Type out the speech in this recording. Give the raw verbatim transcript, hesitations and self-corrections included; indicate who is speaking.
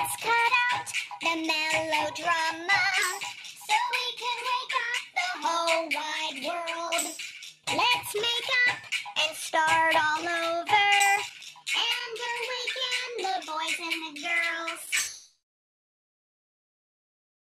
Speaker 1: Let's cut out the melodrama so we can wake up the whole wide world. Let's make up and start all over and awaken the boys and the girls.